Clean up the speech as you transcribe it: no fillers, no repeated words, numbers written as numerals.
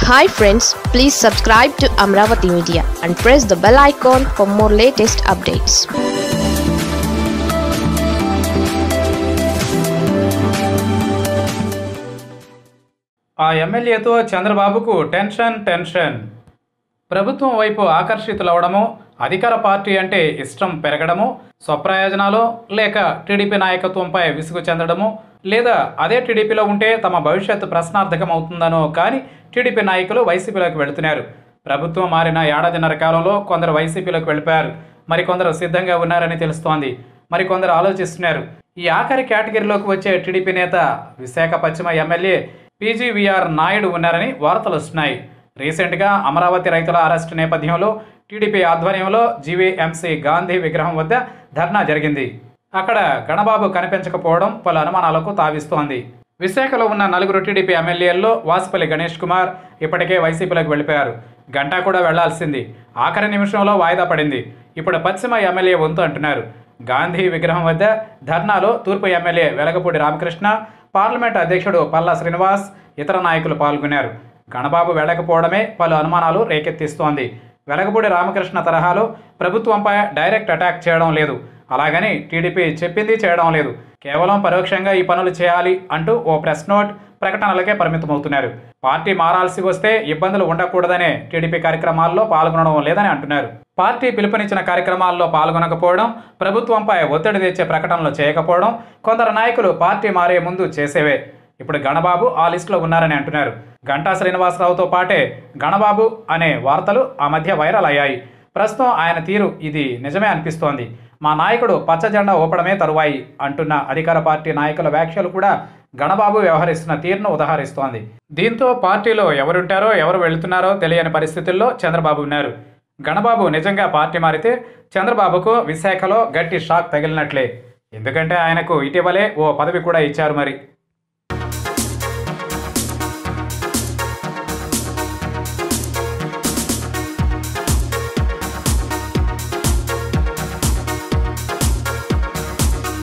Hi friends, please subscribe to Amaravathi Media and press the bell icon for more latest updates. ఆ ఎమ్మెల్యేతో చంద్రబాబుకు tension. ప్రభుత్వం వైపు ఆకర్షితులవడమో, అధికార party అంటే ఇష్టం పెరగడమో, స్వప్రయోజనాలు లేక టీడీపీ నాయకత్వంపై విసుగు చెందడమో, లేదా అదే టీడీపీలో ఉంటే తమ భవిష్యత్తు ప్రశ్నార్థకం అవుతుందనో కానీ టీడీపీ నాయకులు వైసీపీలోకి వెళుతున్నారు. ప్రభుత్వం మారిన ఏడాదిన్నర కాలంలో కొందరు వైసీపీలోకి వెళ్ళిపోయారు. మరికొందరు సిద్ధంగా ఉన్నారని తెలుస్తోంది. మరికొందరు ఆలోచిస్తున్నారు. ఈ ఆఖరి కేటగిరీలోకి వచ్చే టీడీపీ నేత విశాఖ పశ్చిమ ఎమ్మెల్యే పీజీవీఆర్ నాయుడు ఉన్నారని వార్తలు వస్తున్నాయి. రీసెంట్గా అమరావతి రైతుల అరెస్టు నేపథ్యంలో టీడీపీ ఆధ్వర్యంలో జీవీఎంసీ గాంధీ విగ్రహం వద్ద ధర్నా జరిగింది. అక్కడ గణబాబు కనిపించకపోవడం పలు అనుమానాలకు తావిస్తోంది. విశాఖలో ఉన్న నలుగురు టీడీపీ ఎమ్మెల్యేల్లో వాసుపల్లి గణేష్ కుమార్ ఇప్పటికే వైసీపీలోకి వెళ్ళిపోయారు. గంటా కూడా వెళ్లాల్సింది ఆఖరి నిమిషంలో వాయిదా పడింది. ఇప్పుడు పశ్చిమ ఎమ్మెల్యే వంతు అంటున్నారు. గాంధీ విగ్రహం వద్ద ధర్నాలో తూర్పు ఎమ్మెల్యే వెలగపూడి రామకృష్ణ, పార్లమెంట్ అధ్యక్షుడు పల్లా శ్రీనివాస్, ఇతర నాయకులు పాల్గొన్నారు. గణబాబు వెళ్లకపోవడమే పలు అనుమానాలు రేకెత్తిస్తోంది. వెలగపూడి రామకృష్ణ తరహాలో ప్రభుత్వంపై డైరెక్ట్ అటాక్ చేయడం లేదు, అలాగని టీడీపీ చెప్పింది చేయడం లేదు. కేవలం పరోక్షంగా ఈ పనులు చేయాలి అంటూ ఓ ప్రెస్ నోట్, ప్రకటనలకే పరిమితమవుతున్నారు. పార్టీ మారాల్సి వస్తే ఇబ్బందులు ఉండకూడదనే టీడీపీ కార్యక్రమాల్లో పాల్గొనడం లేదని అంటున్నారు. పార్టీ పిలుపునిచ్చిన కార్యక్రమాల్లో పాల్గొనకపోవడం, ప్రభుత్వంపై ఒత్తిడి తెచ్చే ప్రకటనలు చేయకపోవడం కొందరు నాయకులు పార్టీ మారే ముందు చేసేవే. ఇప్పుడు గణబాబు ఆ లిస్టులో ఉన్నారని అంటున్నారు. గంటా శ్రీనివాసరావుతో పాటే గణబాబు అనే వార్తలు ఆ మధ్య వైరల్ అయ్యాయి. ప్రస్తుతం ఆయన తీరు ఇది నిజమే అనిపిస్తోంది. మా నాయకుడు పచ్చ జెండా ఊపడమే తరువాయి అంటున్న అధికార పార్టీ నాయకుల వ్యాఖ్యలు కూడా గణబాబు వ్యవహరిస్తున్న తీరును ఉదహరిస్తోంది. దీంతో పార్టీలో ఎవరుంటారో ఎవరు వెళుతున్నారో తెలియని పరిస్థితుల్లో చంద్రబాబు ఉన్నారు. గణబాబు నిజంగా పార్టీ మారితే చంద్రబాబుకు విశాఖలో గట్టి షాక్ తగిలినట్లే. ఎందుకంటే ఆయనకు ఇటీవలే ఓ పదవి కూడా ఇచ్చారు మరి.